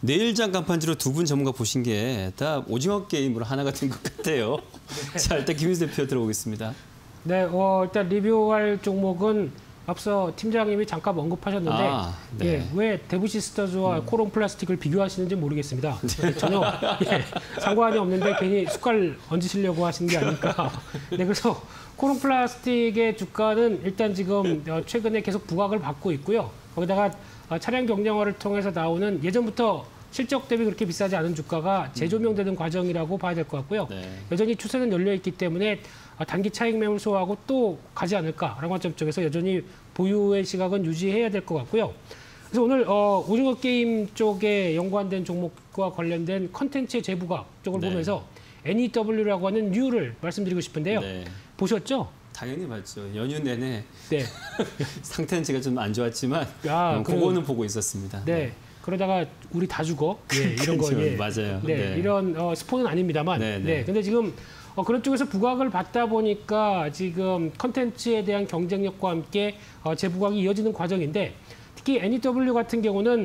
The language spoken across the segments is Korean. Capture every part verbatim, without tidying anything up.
내일장 간판지로 두 분 전문가 보신 게 다 오징어 게임으로 하나가 된 것 같아요. 네. 자, 일단 김민수 대표 들어보겠습니다. 네, 어, 일단 리뷰할 종목은 앞서 팀장님이 잠깐 언급하셨는데 아, 네. 예, 왜 데브시스터즈와 음. 코론 플라스틱을 비교하시는지 모르겠습니다. 네. 전혀 예, 상관이 없는데 괜히 숟갈 얹으시려고 하신 게 아닐까. 네, 그래서 코론 플라스틱의 주가는 일단 지금 최근에 계속 부각을 받고 있고요. 거기다가 차량 경량화를 통해서 나오는 예전부터 실적 대비 그렇게 비싸지 않은 주가가 재조명되는 음. 과정이라고 봐야 될 것 같고요. 네. 여전히 추세는 열려 있기 때문에 단기 차익 매물 소화하고 또 가지 않을까라는 관점 쪽에서 여전히 보유의 시각은 유지해야 될 것 같고요. 그래서 오늘 어, 오징어 게임 쪽에 연관된 종목과 관련된 컨텐츠의 재부각 쪽을 네. 보면서 엔이더블유라고 하는 뉴를 말씀드리고 싶은데요. 네. 보셨죠? 당연히 봤죠. 연휴 내내 네. 상태는 제가 좀 안 좋았지만 아, 음, 그거는 그, 보고 있었습니다. 네. 네. 그러다가 우리 다 죽어. 예, 이런 거. 예. 맞아요. 네, 네. 이런 어, 스포는 아닙니다만. 네, 네. 네. 근데 지금 어, 그런 쪽에서 부각을 받다 보니까 지금 컨텐츠에 대한 경쟁력과 함께 어, 재부각이 이어지는 과정인데 특히 엔이더블유 같은 경우는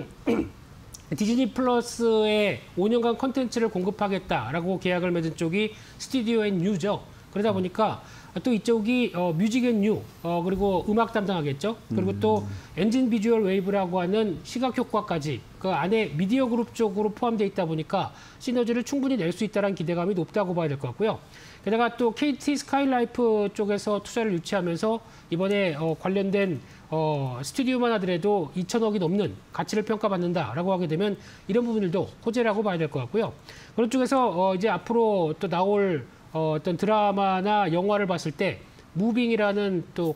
디즈니 플러스에 오 년간 컨텐츠를 공급하겠다라고 계약을 맺은 쪽이 스튜디오 앤 뉴죠. 그러다 보니까 또 이쪽이 어, 뮤직 앤 뉴, 어, 그리고 음악 담당하겠죠. 그리고 음. 또 엔진 비주얼 웨이브라고 하는 시각 효과까지 그 안에 미디어 그룹 쪽으로 포함되어 있다 보니까 시너지를 충분히 낼 수 있다는 기대감이 높다고 봐야 될 것 같고요. 게다가 또 케이티 스카이라이프 쪽에서 투자를 유치하면서 이번에 어, 관련된 어, 스튜디오만 하더라도 이천억이 넘는 가치를 평가받는다라고 하게 되면 이런 부분들도 호재라고 봐야 될 것 같고요. 그런 쪽에서 어, 이제 앞으로 또 나올 어, 어떤 드라마나 영화를 봤을 때 무빙이라는 또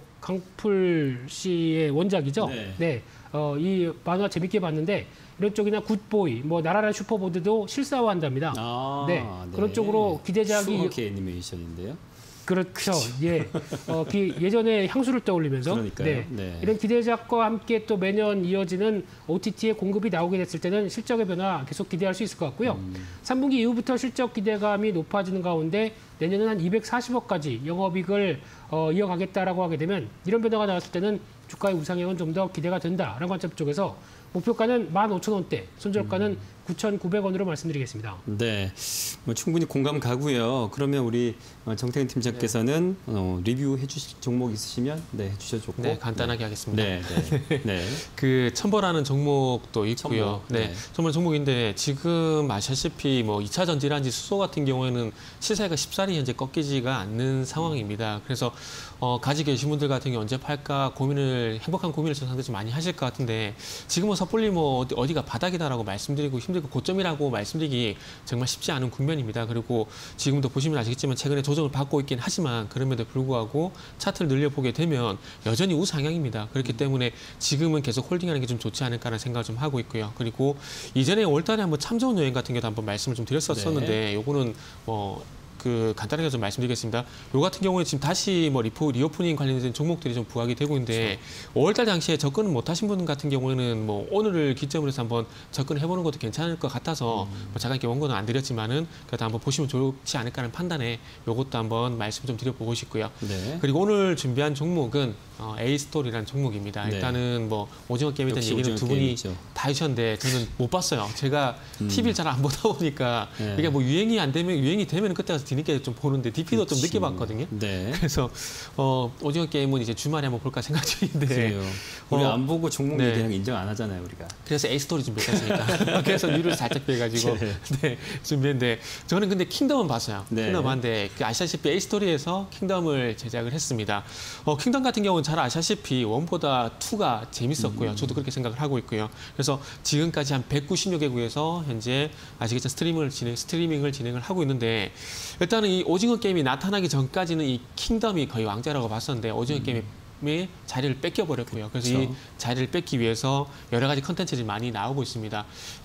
강풀 씨의 원작이죠. 네. 네. 어, 이 만화 재밌게 봤는데 이런 쪽이나 굿보이, 뭐 나라라 슈퍼보드도 실사화한답니다. 아, 네. 네. 그런 쪽으로 기대작이 추억의 애니메이션인데요. 그렇죠. 예. 어, 그 예전에 향수를 떠올리면서 그러니까요. 네. 네. 이런 기대작과 함께 또 매년 이어지는 오티티의 공급이 나오게 됐을 때는 실적의 변화 계속 기대할 수 있을 것 같고요. 음. 삼 분기 이후부터 실적 기대감이 높아지는 가운데 내년은 한 이백사십억까지 영업이익을 어, 이어가겠다라고 하게 되면 이런 변화가 나왔을 때는 주가의 우상향은 좀 더 기대가 된다라는 관점 쪽에서 목표가는 만 오천 원대, 손절가는 음. 구천구백 원으로 말씀드리겠습니다. 네, 뭐 충분히 공감 가고요. 그러면 우리 정태근 팀장께서는 네. 어, 리뷰해 주실 종목 있으시면 네, 해주셔도 좋고. 네, 간단하게 네. 하겠습니다. 네, 네. 네. 그 첨보라는 종목도 있고요. 첨보. 네, 네. 첨보 종목인데 지금 아시다시피 뭐 이 차 전지란지 수소 같은 경우에는 시세가 쉽사리 현재 꺾이지가 않는 상황입니다. 그래서 어, 가지고 계신 분들 같은 경우 언제 팔까 고민을 행복한 고민을 상당히 좀 많이 하실 것 같은데 지금은 섣불리 뭐 어디, 어디가 바닥이다라고 말씀드리고 힘들고 고점이라고 말씀드리기 정말 쉽지 않은 국면입니다. 그리고 지금도 보시면 아시겠지만 최근에 조정을 받고 있긴 하지만 그럼에도 불구하고 차트를 늘려보게 되면 여전히 우상향입니다. 그렇기 때문에 지금은 계속 홀딩하는 게 좀 좋지 않을까라는 생각을 좀 하고 있고요. 그리고 이전에 월달에 한번 참 좋은 여행 같은 경우도 한번 말씀을 좀 드렸었었는데 네. 요거는 뭐 그 간단하게 좀 말씀드리겠습니다. 요 같은 경우에 지금 다시 뭐 리포, 리오프닝 관련된 종목들이 좀 부각이 되고 있는데 그렇죠. 오월달 당시에 접근을 못하신 분 같은 경우에는 뭐 오늘을 기점으로 해서 한번 접근을 해보는 것도 괜찮을 것 같아서 음. 뭐 잠깐 이렇게 원고는 안 드렸지만은 그래도 한번 보시면 좋지 않을까라는 판단에 요것도 한번 말씀 좀 드려보고 싶고요. 네. 그리고 오늘 준비한 종목은 어, A스토리라는 종목입니다. 네. 일단은 뭐 오징어 게임에 대한 얘기는 두 분이 게임이죠. 다 해주셨는데 저는 못 봤어요. 제가 음. 티비를 잘 안 보다 보니까 네. 이게 뭐 유행이 안 되면 유행이 되면 그때 가서 뒤늦게 좀 보는데 디피도 그치. 좀 늦게 봤거든요. 네. 그래서 어, 오징어 게임은 이제 주말에 한번 볼까 생각 중인데 그래요. 우리 어, 안 보고 종목 네. 얘기하는 거 인정 안 하잖아요, 우리가. 그래서 A스토리 준비했으니까. 그래서 뉴를 살짝 빼가지고 네. 네, 준비했는데 저는 근데 킹덤은 봤어요. 네. 킹덤 봤는데 그 아시다시피 A스토리에서 킹덤을 제작을 했습니다. 어, 킹덤 같은 경우는 잘 아시다시피 원보다 투가 재밌었고요. 음. 저도 그렇게 생각을 하고 있고요. 그래서 지금까지 한 백구십여 개국에서 현재 아시겠지만 스트리밍을 진행, 스트리밍을 진행을 하고 있는데 일단은 이 오징어 게임이 나타나기 전까지는 이 킹덤이 거의 왕자라고 봤었는데 오징어 음. 게임이 자리를 뺏겨버렸고요. 그래서 그렇죠. 이 자리를 뺏기 위해서 여러 가지 컨텐츠들이 많이 나오고 있습니다.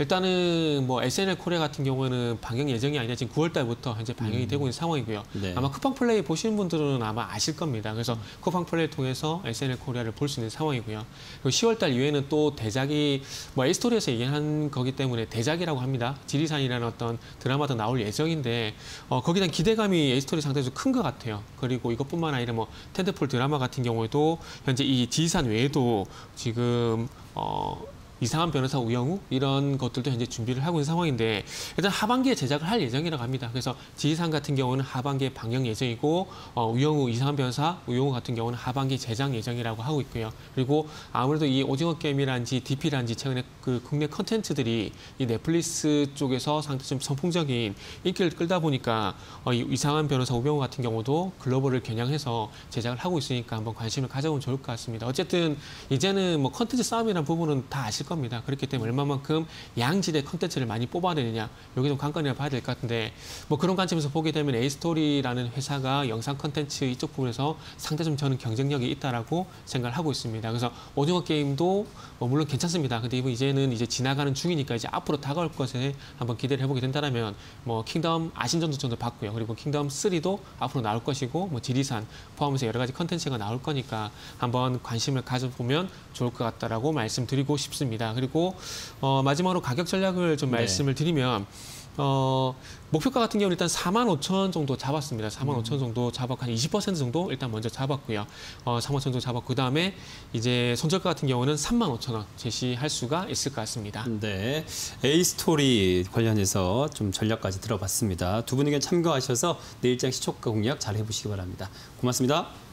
일단은 뭐 에스엔엘 코리아 같은 경우에는 방영 예정이 아니라 지금 구월 달부터 현재 방영이 음. 되고 있는 상황이고요. 네. 아마 쿠팡 플레이 보시는 분들은 아마 아실 겁니다. 그래서 음. 쿠팡 플레이를 통해서 에스엔엘 코리아를 볼 수 있는 상황이고요. 그리고 시월 달 이후에는 또 대작이 뭐 A스토리에서 얘기한 거기 때문에 대작이라고 합니다. 지리산이라는 어떤 드라마도 나올 예정인데 어, 거기에 대한 기대감이 A스토리 상당히 큰 것 같아요. 그리고 이것뿐만 아니라 뭐 텐트폴 드라마 같은 경우에도 현재 이 지리산 외에도 지금 어 이상한 변호사 우영우 이런 것들도 현재 준비를 하고 있는 상황인데 일단 하반기에 제작을 할 예정이라고 합니다. 그래서 지리산 같은 경우는 하반기에 방영 예정이고 어, 우영우 이상한 변호사 우영우 같은 경우는 하반기 제작 예정이라고 하고 있고요. 그리고 아무래도 이 오징어 게임이란지 디피란지 최근에 그 국내 컨텐츠들이 이 넷플릭스 쪽에서 상당히 좀 선풍적인 인기를 끌다 보니까 어, 이 이상한 변호사 우영우 같은 경우도 글로벌을 겨냥해서 제작을 하고 있으니까 한번 관심을 가져보면 좋을 것 같습니다. 어쨌든 이제는 뭐 컨텐츠 싸움이라는 부분은 다 아실 겁니다. 그렇기 때문에 얼마만큼 양질의 컨텐츠를 많이 뽑아내느냐 여기 좀 관건이라 봐야 될 것 같은데 뭐 그런 관점에서 보게 되면 에이스토리라는 회사가 영상 컨텐츠 이쪽 부분에서 상당히 좀 저는 경쟁력이 있다라고 생각을 하고 있습니다. 그래서 오징어 게임도 뭐 물론 괜찮습니다. 근데 이제는 이제 지나가는 중이니까 이제 앞으로 다가올 것에 한번 기대를 해보게 된다면 뭐 킹덤 아신전도 정도 봤고요. 그리고 킹덤 쓰리도 앞으로 나올 것이고 뭐 지리산 포함해서 여러 가지 컨텐츠가 나올 거니까 한번 관심을 가져보면 좋을 것 같다라고 말씀드리고 싶습니다. 그리고 어, 마지막으로 가격 전략을 좀 네. 말씀을 드리면 어, 목표가 같은 경우는 일단 사만 오천 원 정도 잡았습니다. 사만 오천 원 정도 잡았고 한 이십 퍼센트 정도 일단 먼저 잡았고요. 어, 삼만 오천 원 정도 잡았고 그다음에 이제 손절가 같은 경우는 삼만 오천 원 제시할 수가 있을 것 같습니다. 네, 에이스토리 관련해서 좀 전략까지 들어봤습니다. 두 분 의견 참고하셔서 내일장 시초가 공략 잘 해보시기 바랍니다. 고맙습니다.